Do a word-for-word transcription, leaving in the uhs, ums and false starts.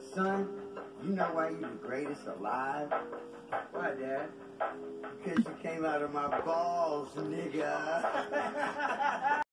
Son, you know why you the greatest alive? Why, Dad? Because you came out of my balls, nigga.